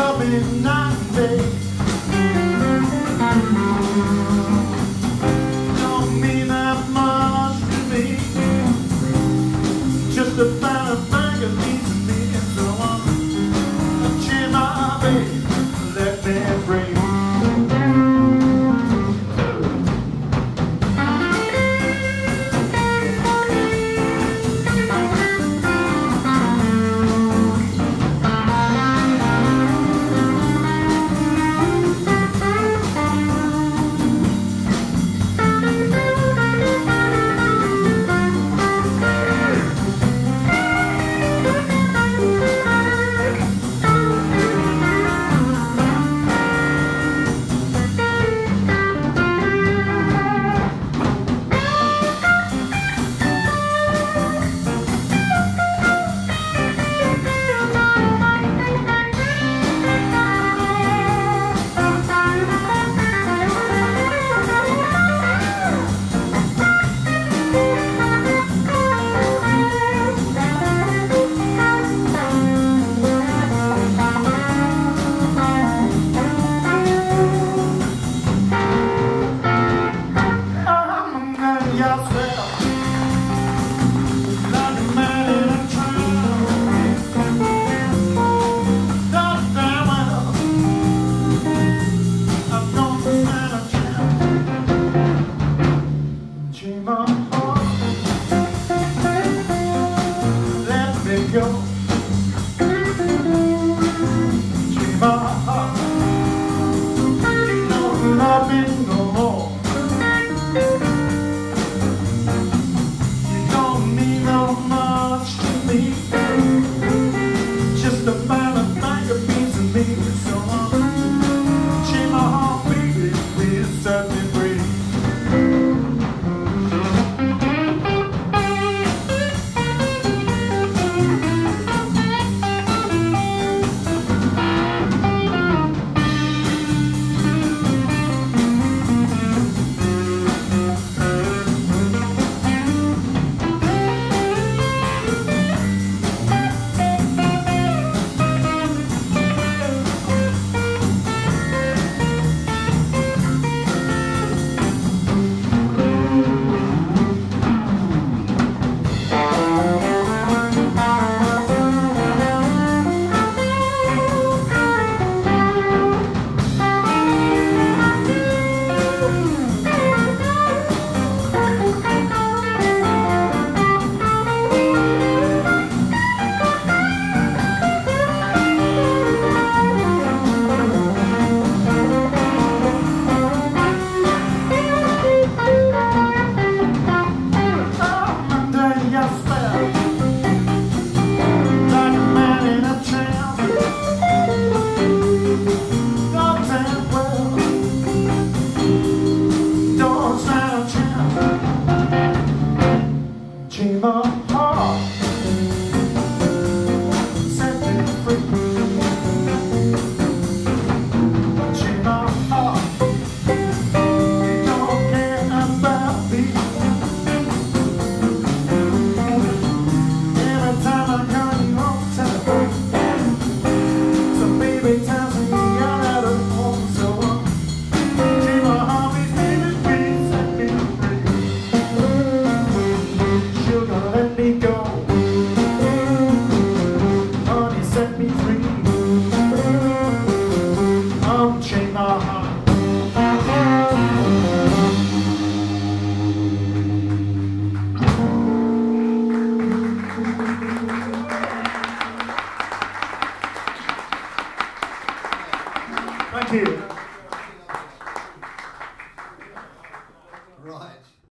loving night and day. Don't mean that much to me. Just about a bag of means to me. So I'm cheer my baby, let me breathe. Go. Cheer my heart, you don't love me no more. You don't mean no much to me. Just about a bag of beans to me. So cheer my heart, baby, please set me free. Cheer my heart, set me free. Cheer my heart, you don't care about me. Every time I come home town, some baby tells me I'm out of home. So cheer my heart, baby, please set me free. Sugar, let me go. Honey, set me free. Unchain my heart. Thank you. Right.